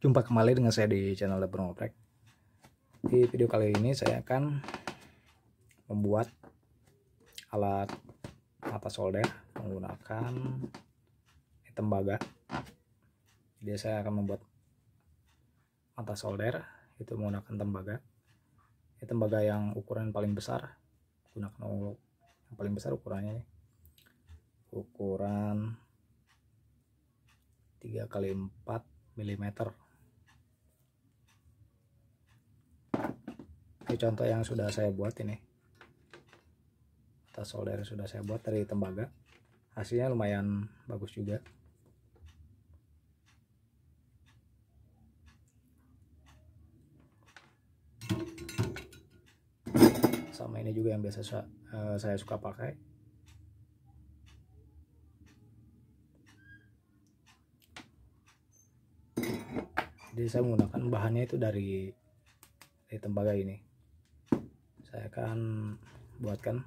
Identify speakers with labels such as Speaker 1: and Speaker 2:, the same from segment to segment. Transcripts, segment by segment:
Speaker 1: Jumpa kembali dengan saya di channel Lebron Oprek. Di video kali ini saya akan membuat alat mata solder menggunakan tembaga. Jadi saya akan membuat mata solder itu menggunakan tembaga. Ini tembaga yang ukuran paling besar. Gunakan yang paling besar ukurannya nih. Ukuran 3x4 mm. Ini contoh yang sudah saya buat ini. Mata solder sudah saya buat dari tembaga. Hasilnya lumayan bagus juga. Sama ini juga yang biasa saya suka pakai. Jadi saya menggunakan bahannya itu dari tembaga ini. Saya akan buatkan.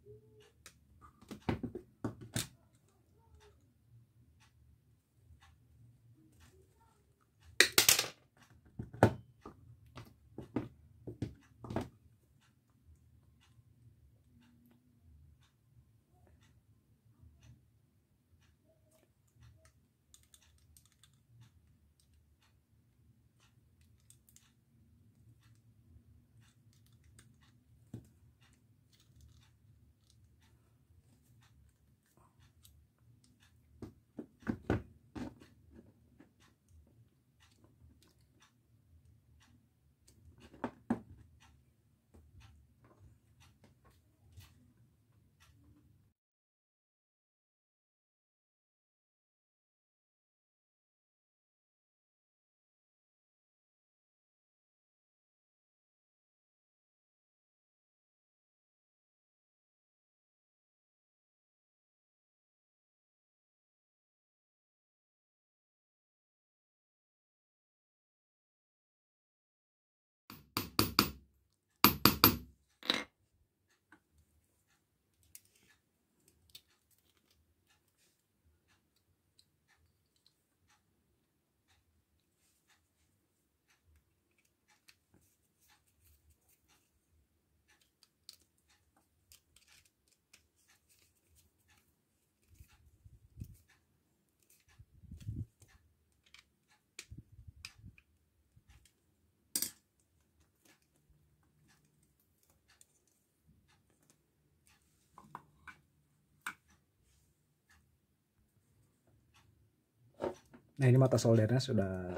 Speaker 1: Nah, ini mata soldernya sudah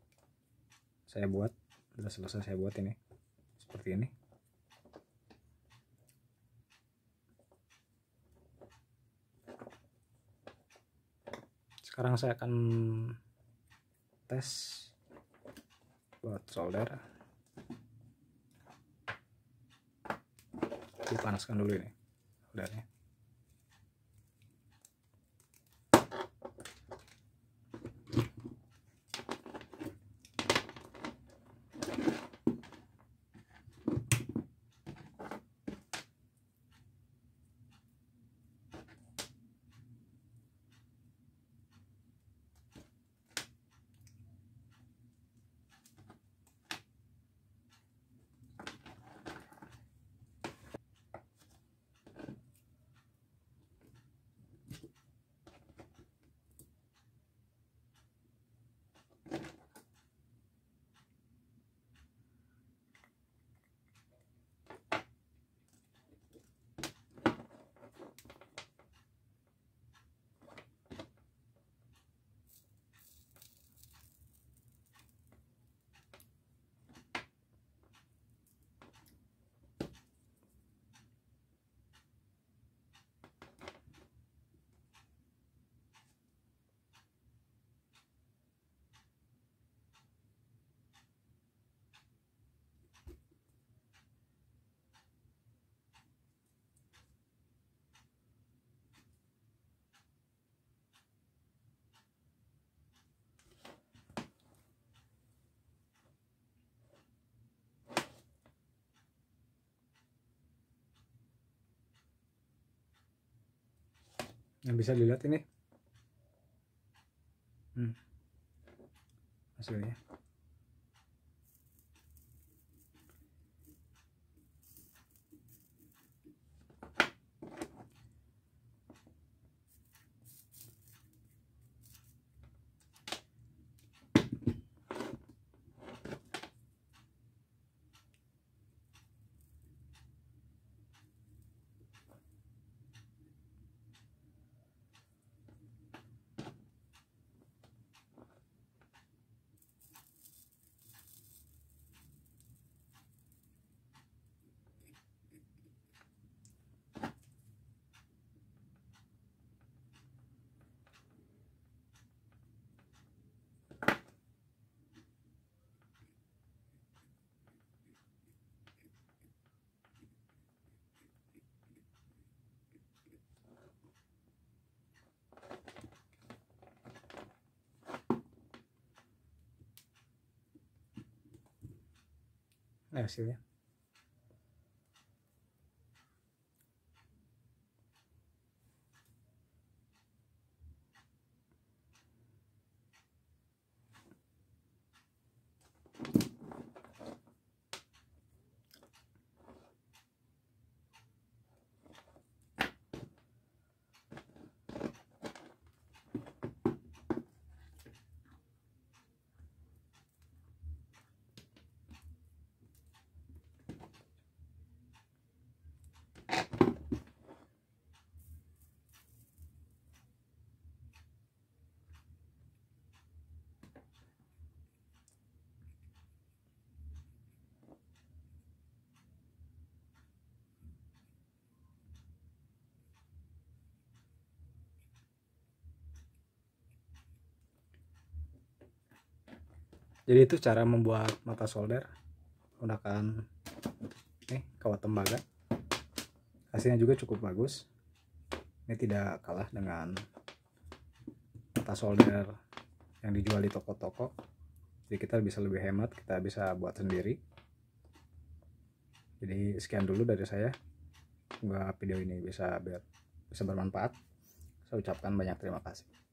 Speaker 1: selesai saya buat ini seperti ini. Sekarang saya akan tes buat solder. Dipanaskan dulu ini soldernya. Yang bisa dilihat ini hasilnya. Nah, hasilnya. Jadi itu cara membuat mata solder menggunakan kawat tembaga. Hasilnya juga cukup bagus. Ini tidak kalah dengan mata solder yang dijual di toko-toko. Jadi kita bisa lebih hemat, kita bisa buat sendiri. Jadi sekian dulu dari saya. Semoga video ini bisa bermanfaat. Saya ucapkan banyak terima kasih.